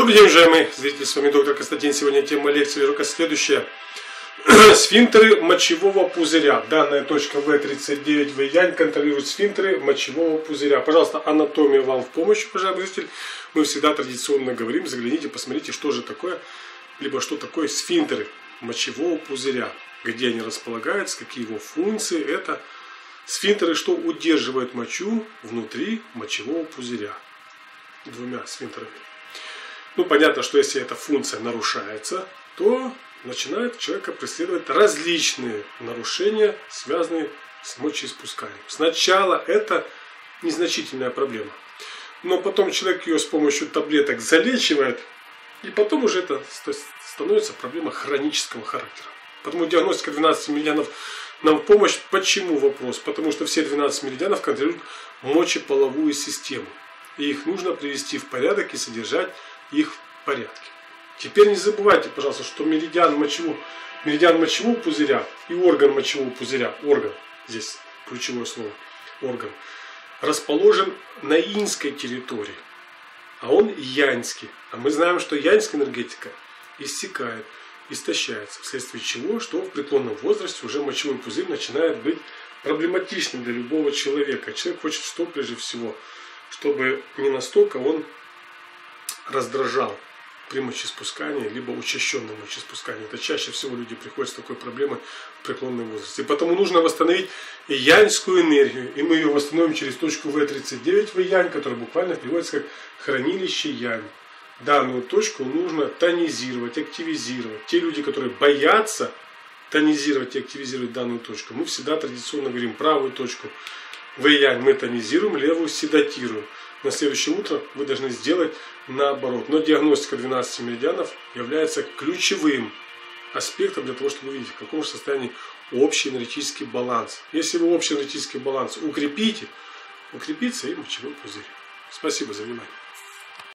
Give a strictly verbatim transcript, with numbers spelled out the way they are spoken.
Добрый день, уважаемые зрители, с вами доктор Константин. Сегодня тема лекции только следующая. Сфинктеры мочевого пузыря. Данная точка вэ тридцать девять вэ янь контролирует сфинктеры мочевого пузыря. Пожалуйста, анатомия вам в помощь, уважаемый зритель. Мы всегда традиционно говорим, загляните, посмотрите, что же такое, либо что такое сфинктеры мочевого пузыря, где они располагаются, какие его функции. Это сфинктеры, что удерживают мочу внутри мочевого пузыря. Двумя сфинктерами. Ну, понятно, что если эта функция нарушается, то начинает человека преследовать различные нарушения, связанные с мочеиспусканием. Сначала это незначительная проблема, но потом человек ее с помощью таблеток залечивает, и потом уже это становится проблема хронического характера. Потому диагностика двенадцати меридианов нам в помощь. Почему вопрос? Потому что все двенадцать меридианов контролируют мочеполовую систему. И их нужно привести в порядок и содержать их в порядке. Теперь не забывайте, пожалуйста, что меридиан мочевого, меридиан мочевого пузыря и орган мочевого пузыря, орган, здесь ключевое слово, орган, расположен на иньской территории, а он яньский. А мы знаем, что яньская энергетика иссякает, истощается, вследствие чего, что в преклонном возрасте уже мочевой пузырь начинает быть проблематичным для любого человека. Человек хочет что прежде всего, чтобы не настолько он раздражал при мочеиспускании, либо учащенном мочеиспускании. Это чаще всего люди приходят с такой проблемой в преклонном возрасте. И потому нужно восстановить яньскую энергию. И мы ее восстановим через точку вэ тридцать девять вэ янь, которая буквально переводится как хранилище янь. Данную точку нужно тонизировать, активизировать. Те люди, которые боятся тонизировать и активизировать данную точку, мы всегда традиционно говорим, правую точку вэ янь мы тонизируем, левую седатируем. На следующее утро вы должны сделать наоборот. Но диагностика двенадцати меридианов является ключевым аспектом для того, чтобы увидеть, в каком же состоянии общий энергетический баланс. Если вы общий энергетический баланс укрепите, укрепится и мочевой пузырь. Спасибо за внимание.